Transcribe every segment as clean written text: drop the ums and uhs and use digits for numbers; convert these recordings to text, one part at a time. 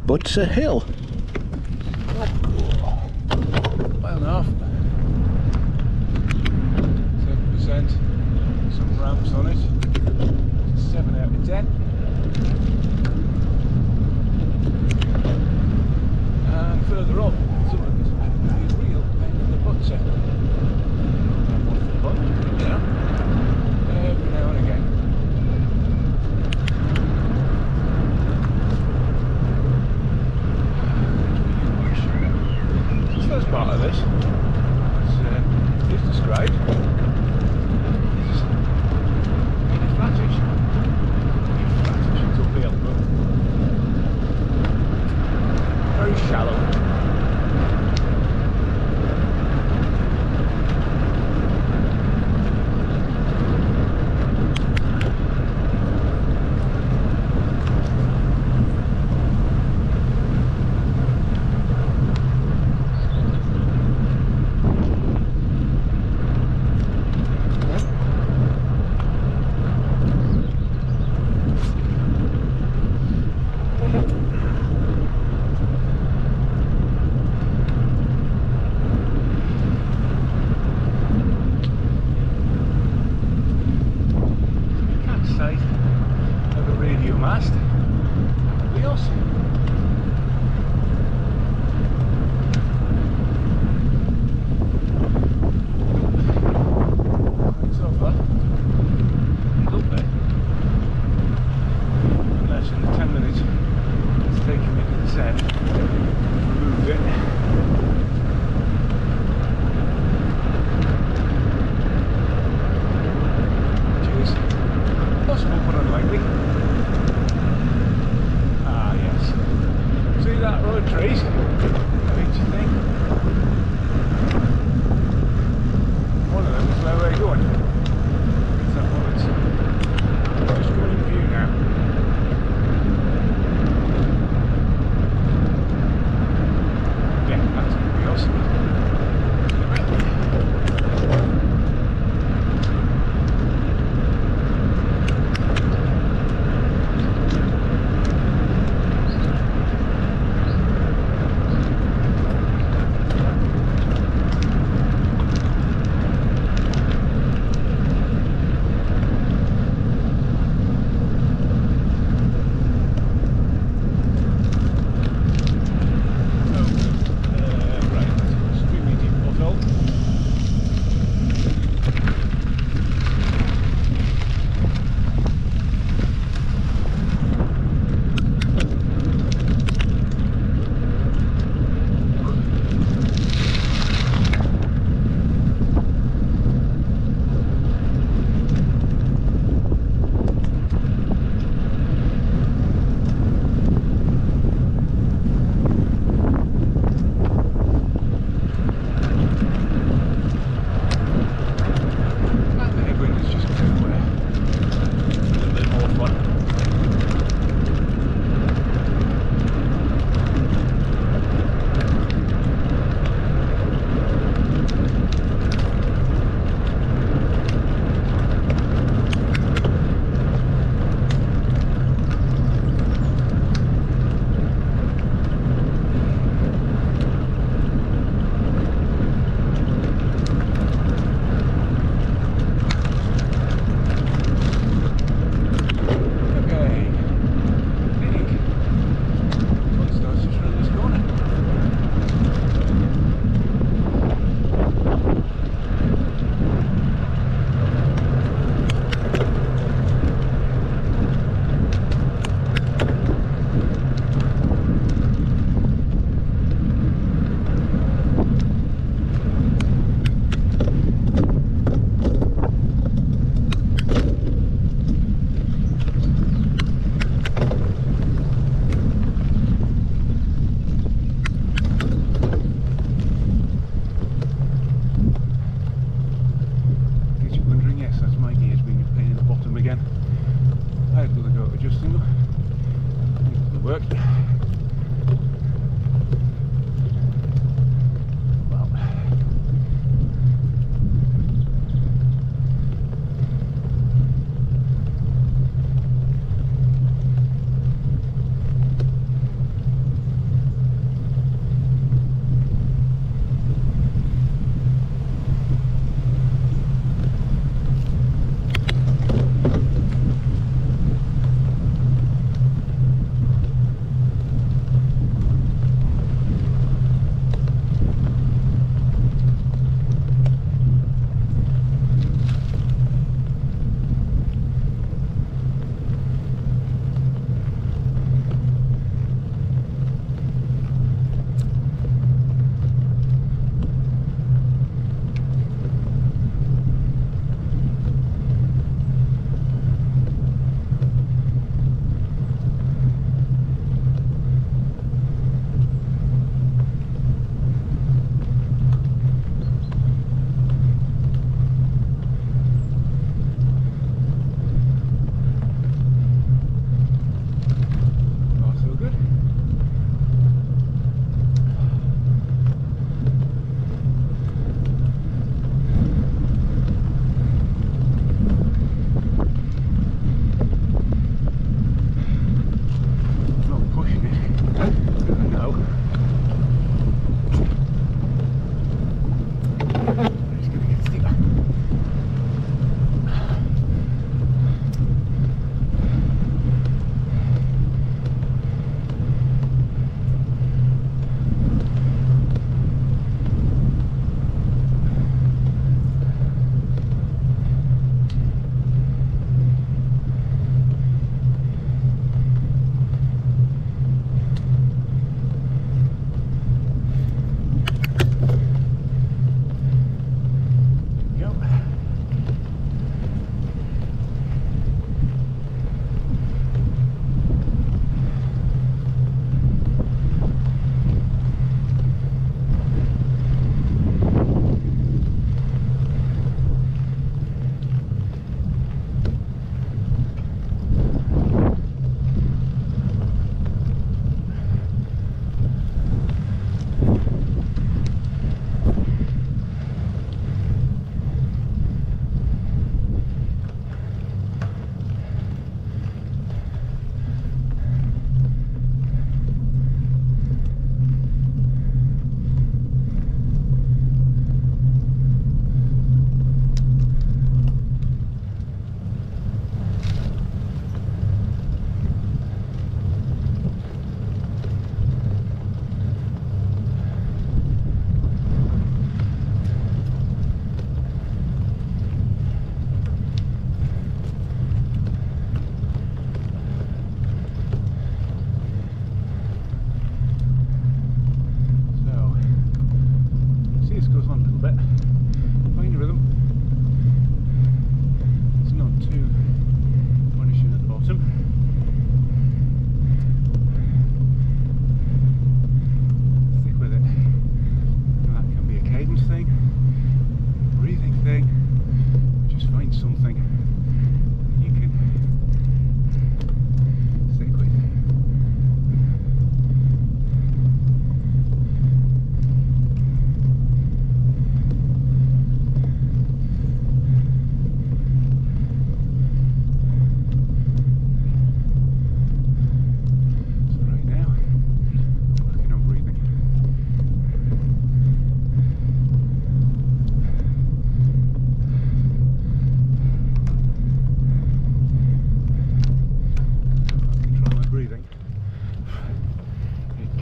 Butser Hill. 1.5. 7%. Some ramps on it. 7 out of 10. And further up, some of this is real pain in the Butser. What's the fun? Yeah. Every now and again. The first part of this is described. It's flattish. It's uphill, but very shallow. Of a radio mast. Wheels. It's over. It's up there. Less than 10 minutes it's taken me to descend. Remove it. Possible but unlikely. Ah yes. See that row of trees? What do you think? One of them is where we're going. Is that one? It's just coming in view now. Yeah, that's going to be awesome.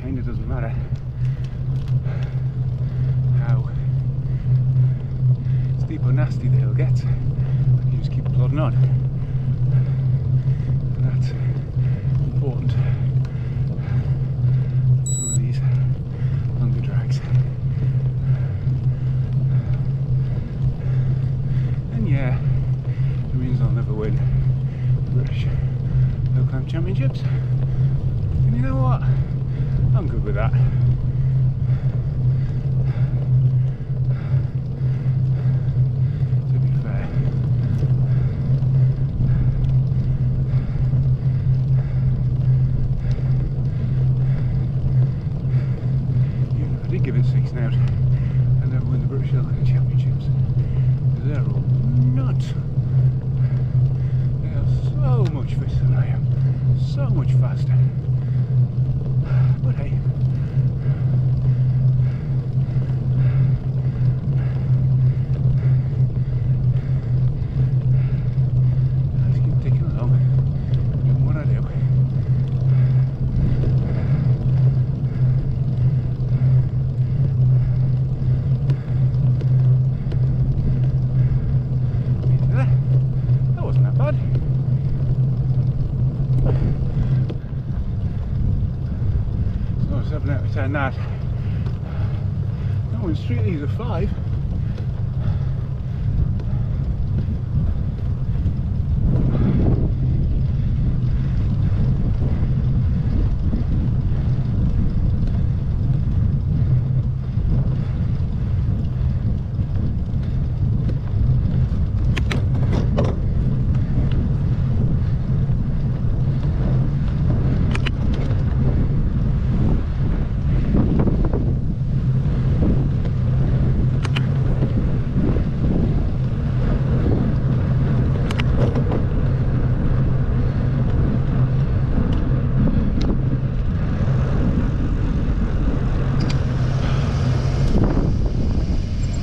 kind of doesn't matter how steep or nasty they'll get. You just keep plodding on, and that's important. Some of these longer drags, and yeah, it means I'll never win the British Hill Climb Championships, and you know what, I'm good with that. Give it 6 now and never win the British Hill Climb Championships. They're all nuts. They are so much fitter than I am, so much faster. But hey, I just keep ticking along, doing what I do. So 7 out of 10 that. No, in Street League's a 5.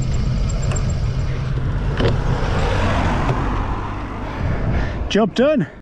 Job done.